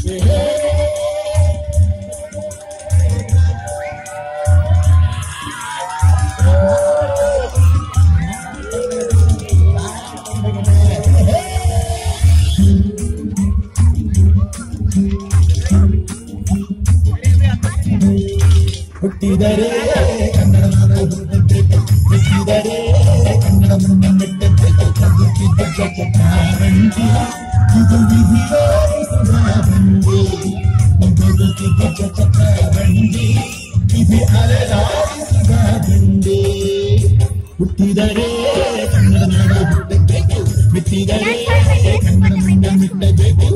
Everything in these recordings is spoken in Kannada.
ಹುಟ್ಟಿದರೆ ಕನ್ನಡ ನಾಡು ಹುಟ್ಟಿದರೆ ಕನ್ನಡ ಮುನ್ನೆಟ್ಟಬೇಕು ಬದುಕಿದ್ದ ಚಕ್ರಾರಂಗಿ ಇದು ವಿಧಿಯೋಡಿಸಿದ ಬಂಡಿ ಬದುಕಿದ್ದ ಚಕ್ರಾರಂಗಿ ವಿಧಿ ಅಲೆದಾಡಿಸಿದ ಬಂಡಿ ಹುಟ್ಟಿದರೆ ಕನ್ನಡ ನಾಡು ಹುಟ್ಟಬೇಕು ಬಿಟ್ಟಿದರೆ ಕನ್ನಡ ಮುಂದೆ ಮಿಟ್ಟಬೇಕು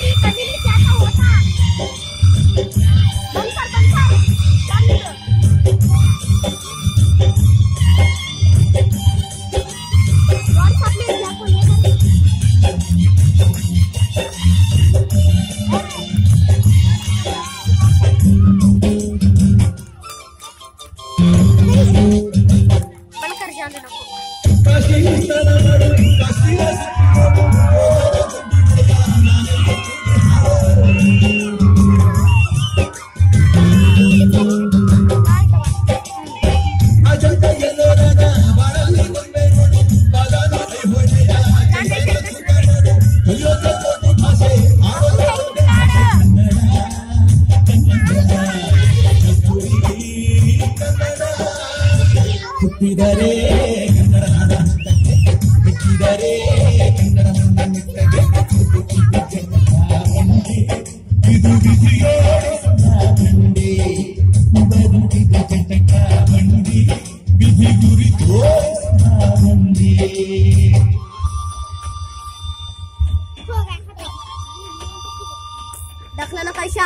ಹುಟ್ಟಿದರೆ ಕನ್ನಡ ನಾಡ ಬಿಟ್ಟಿದರೆ ಕನ್ನಡ ಮುಂದೆ ಮಿಟ್ಟಬೇಕು ಇದು ವಿಧಿಯೋಡಿಸಿದ ಬಂಡಿ ಬದುಕಿದ ಚಟಕ ಬಂಡಿ ವಿಧಿ ಗುರಿ ತೋರಿಸಿದ ಬಂಡಿ Dakla na kayo siya.